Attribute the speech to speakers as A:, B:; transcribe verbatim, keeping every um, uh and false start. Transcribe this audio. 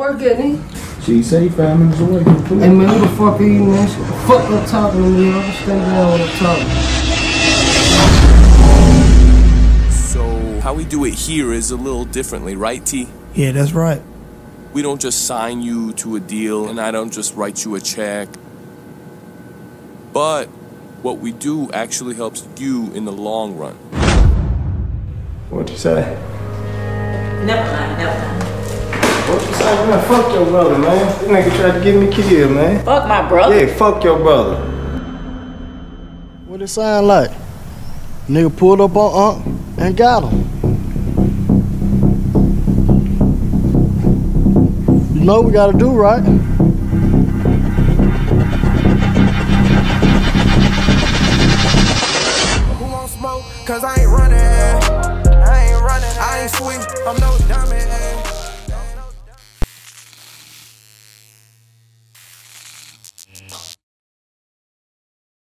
A: work at, nigga?
B: She say five minutes away.
A: Hey man, who the fuck are you, man? Shut the fuck up talking to me, yo. Stay down when I'm talking.
C: So, how we do it here is a little differently, right, T?
D: Yeah, that's right.
C: We don't just sign you to a deal, and I don't just write you a check. But what we do actually helps you in the long run.
B: What you say?
E: Never mind, never mind.
B: What you say, man? Fuck your brother, man. This nigga tried to get me killed, man.
E: Fuck my brother?
B: Yeah, fuck your brother.
D: What it sound like? Nigga pulled up on Unc and got him. You know what we gotta do, right?
F: Who won't smoke? Cause I ain't running. I ain't running. I ain't sweet. I'm no